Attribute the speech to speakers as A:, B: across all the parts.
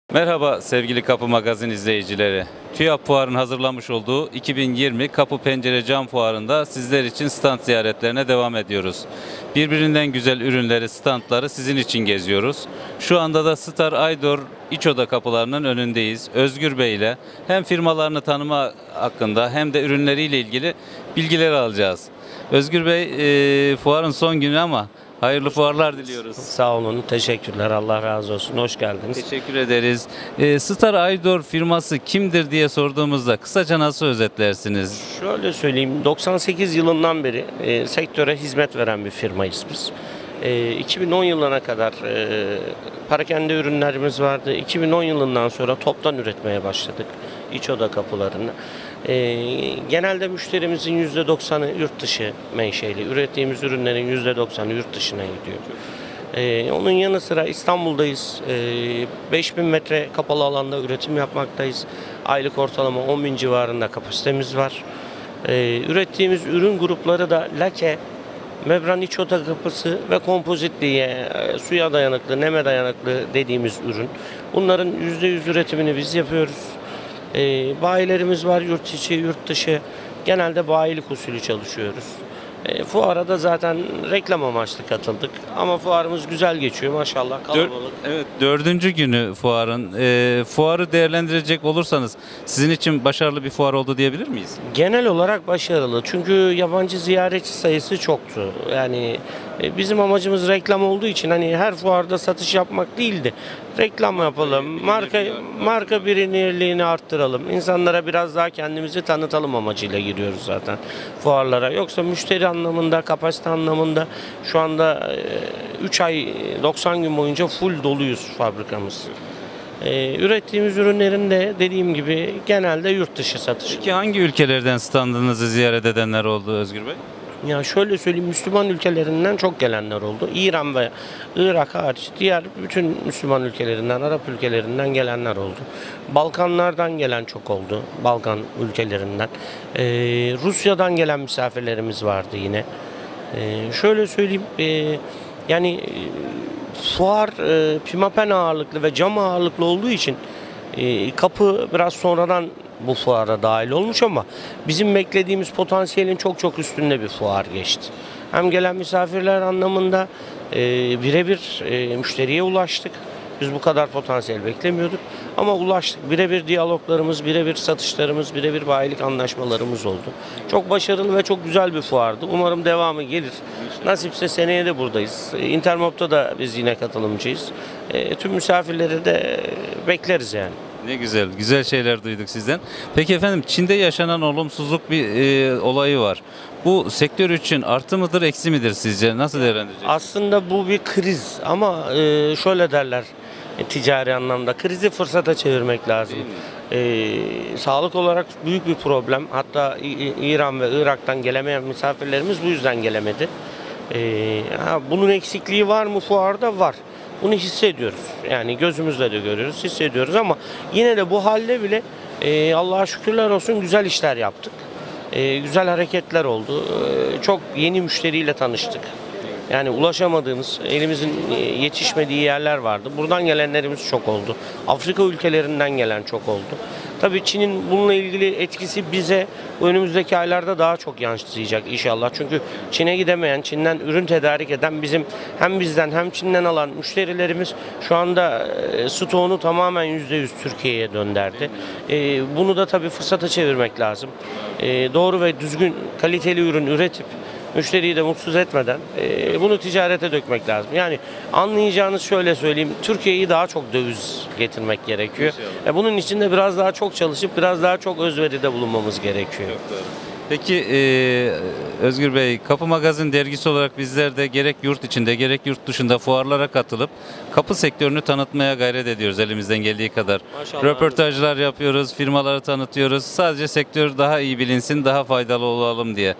A: Merhaba sevgili Kapı Magazin izleyicileri. TÜYAP Fuar'ın hazırlamış olduğu 2020 Kapı Pencere Cam Fuarı'nda sizler için stand ziyaretlerine devam ediyoruz. Birbirinden güzel ürünleri, standları sizin için geziyoruz. Şu anda da Star Aydor İç Oda kapılarının önündeyiz. Özgür Bey ile hem firmalarını tanıma hakkında hem de ürünleriyle ilgili bilgiler alacağız. Özgür Bey, fuarın son günü ama hayırlı fuarlar diliyoruz.
B: Sağ olun, teşekkürler. Allah razı olsun. Hoş geldiniz.
A: Teşekkür ederiz. Star Aydor firması kimdir diye sorduğumuzda kısaca nasıl özetlersiniz?
B: Şöyle söyleyeyim, 98 yılından beri sektöre hizmet veren bir firmayız biz. 2010 yılına kadar perakende ürünlerimiz vardı. 2010 yılından sonra toptan üretmeye başladık iç oda kapılarını. Genelde müşterimizin %90'ı yurt dışı menşeli. Ürettiğimiz ürünlerin %90'ı yurt dışına gidiyor. Onun yanı sıra İstanbul'dayız. 5000 metre kapalı alanda üretim yapmaktayız. Aylık ortalama 10.000 civarında kapasitemiz var. Ürettiğimiz ürün grupları da lake, membran iç oda kapısı ve kompozit diye suya dayanıklı, neme dayanıklı dediğimiz ürün. Bunların %100 üretimini biz yapıyoruz. Bayilerimiz var, yurt içi, yurt dışı. Genelde bayilik usulü çalışıyoruz. Fuara da zaten reklam amaçlı katıldık. Ama fuarımız güzel geçiyor maşallah, kalabalık.
A: Evet, dördüncü günü fuarın. Fuarı değerlendirecek olursanız sizin için başarılı bir fuar oldu diyebilir miyiz?
B: Genel olarak başarılı. Çünkü yabancı ziyaretçi sayısı çoktu. Yani bizim amacımız reklam olduğu için hani her fuarda satış yapmak değildi. Reklam yapalım, marka bilinirliğini arttıralım. İnsanlara biraz daha kendimizi tanıtalım amacıyla giriyoruz zaten fuarlara. Yoksa müşteri anlamında, kapasite anlamında şu anda 3 ay 90 gün boyunca full doluyuz fabrikamız. Ürettiğimiz ürünlerin de dediğim gibi genelde yurt dışı satışı.
A: Peki hangi ülkelerden standınızı ziyaret edenler oldu Özgür Bey?
B: Ya şöyle söyleyeyim, Müslüman ülkelerinden çok gelenler oldu. İran ve Irak hariç diğer bütün Müslüman ülkelerinden, Arap ülkelerinden gelenler oldu. Balkanlardan gelen çok oldu. Balkan ülkelerinden. Rusya'dan gelen misafirlerimiz vardı yine. Şöyle söyleyeyim, yani fuar pimapen ağırlıklı ve cam ağırlıklı olduğu için kapı biraz sonradan bu fuara dahil olmuş ama bizim beklediğimiz potansiyelin çok üstünde bir fuar geçti. Hem gelen misafirler anlamında birebir müşteriye ulaştık. Biz bu kadar potansiyel beklemiyorduk ama ulaştık. Birebir diyaloglarımız, birebir satışlarımız, birebir bayilik anlaşmalarımız oldu. Çok başarılı ve çok güzel bir fuardı. Umarım devamı gelir. Nasipse seneye de buradayız. Intermob'da da biz yine katılımcıyız. Tüm misafirleri de bekleriz yani.
A: Ne güzel, güzel şeyler duyduk sizden. Peki efendim, Çin'de yaşanan olumsuzluk bir olayı var. Bu sektör için artı mıdır, eksi midir sizce? Nasıl değerlendireceksiniz?
B: Aslında bu bir kriz ama şöyle derler ticari anlamda. Krizi fırsata çevirmek lazım. Sağlık olarak büyük bir problem. Hatta İran ve Irak'tan gelemeyen misafirlerimiz bu yüzden gelemedi. Bunun eksikliği var mı fuarda? Var. Bunu hissediyoruz. Yani gözümüzle de görüyoruz, hissediyoruz ama yine de bu halde bile Allah'a şükürler olsun güzel işler yaptık. Güzel hareketler oldu. Çok yeni müşteriyle tanıştık. Yani ulaşamadığımız, elimizin yetişmediği yerler vardı. Buradan gelenlerimiz çok oldu. Afrika ülkelerinden gelen çok oldu. Tabii Çin'in bununla ilgili etkisi bize önümüzdeki aylarda daha çok yansıyacak inşallah. Çünkü Çin'e gidemeyen, Çin'den ürün tedarik eden bizim hem bizden hem Çin'den alan müşterilerimiz şu anda stoğunu tamamen %100 Türkiye'ye dönderdi. Bunu da tabii fırsata çevirmek lazım. Doğru ve düzgün kaliteli ürün üretip müşteriyi de mutsuz etmeden bunu ticarete dökmek lazım. Yani anlayacağınız şöyle söyleyeyim, Türkiye'yi daha çok döviz getirmek gerekiyor. Bunun için de biraz daha çok çalışıp biraz daha çok özveride bulunmamız gerekiyor.
A: Peki Özgür Bey, Kapı Magazin dergisi olarak bizler de gerek yurt içinde gerek yurt dışında fuarlara katılıp kapı sektörünü tanıtmaya gayret ediyoruz elimizden geldiği kadar.
B: Maşallah.
A: Röportajlar yapıyoruz, firmaları tanıtıyoruz. Sadece sektör daha iyi bilinsin, daha faydalı olalım diye.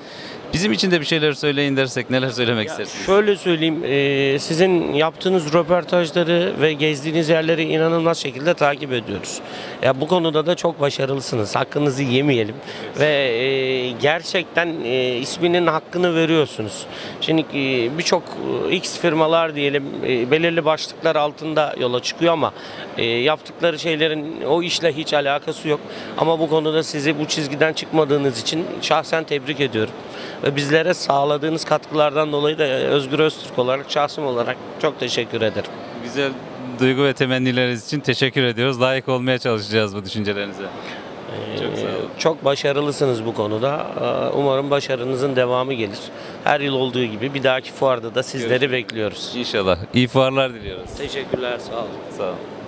A: Bizim için de bir şeyler söyleyin dersek neler söylemek istersiniz?
B: Şöyle söyleyeyim, sizin yaptığınız röportajları ve gezdiğiniz yerleri inanılmaz şekilde takip ediyoruz. Ya bu konuda da çok başarılısınız. Hakkınızı yemeyelim ve gerçekten isminin hakkını veriyorsunuz. Şimdi birçok X firmalar diyelim belirli başlıklar altında yola çıkıyor ama yaptıkları şeylerin o işle hiç alakası yok. Ama bu konuda sizi bu çizgiden çıkmadığınız için şahsen tebrik ediyorum. Ve bizlere sağladığınız katkılardan dolayı da Özgür Öztürk olarak, şahsım olarak çok teşekkür ederim.
A: Güzel duygu ve temennileriniz için teşekkür ediyoruz. Layık olmaya çalışacağız bu düşüncelerinize. Çok sağ olun.
B: Çok başarılısınız bu konuda. Umarım başarınızın devamı gelir. Her yıl olduğu gibi bir dahaki fuarda da sizleri bekliyoruz.
A: İnşallah. İyi fuarlar diliyoruz.
B: Teşekkürler, sağ olun.
A: Sağ olun.